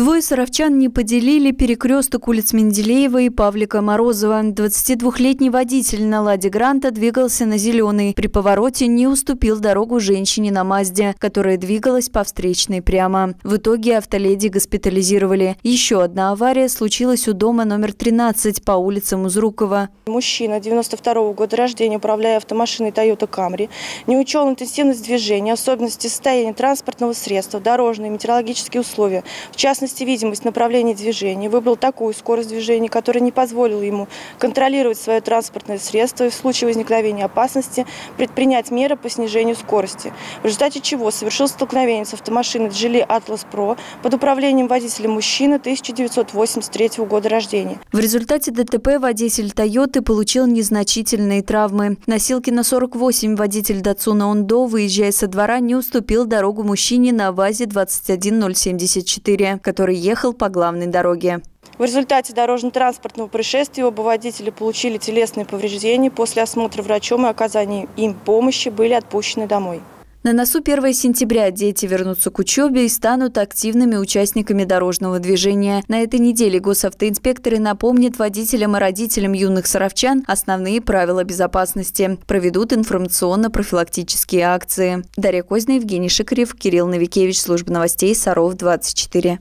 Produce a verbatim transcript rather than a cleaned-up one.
Двое саровчан не поделили перекресток улиц Менделеева и Павлика Морозова. двадцатидвухлетний водитель на «Ладе Гранта» двигался на зеленый. При повороте не уступил дорогу женщине на «Мазде», которая двигалась по встречной прямо. В итоге автоледи госпитализировали. Еще одна авария случилась у дома номер тринадцать по улице Музрукова. Мужчина девяносто второго года рождения, управляя автомашиной Toyota Camry, не учел интенсивность движения, особенности состояния транспортного средства, дорожные и метеорологические условия, в частности, видимость направления движения, выбрал такую скорость движения, которая не позволила ему контролировать свое транспортное средство и в случае возникновения опасности предпринять меры по снижению скорости, в результате чего совершил столкновение с автомашиной Geely Atlas Pro под управлением водителя мужчины тысяча девятьсот восемьдесят третьего года рождения. В результате ДТП водитель «Тойоты» получил незначительные травмы. На Силкина сорок восемь водитель «Датсуна Ондо», выезжая со двора, не уступил дорогу мужчине на ВАЗе двадцать один ноль семьдесят четыре, который ехал по главной дороге. В результате дорожно-транспортного происшествия оба водителя получили телесные повреждения. После осмотра врачом и оказания им помощи были отпущены домой. На носу первое сентября дети вернутся к учебе и станут активными участниками дорожного движения. На этой неделе госавтоинспекторы напомнят водителям и родителям юных саровчан основные правила безопасности. Проведут информационно-профилактические акции. Дарья Козина, Евгений Шикарев, Кирилл Новикевич, служба новостей Саров двадцать четыре.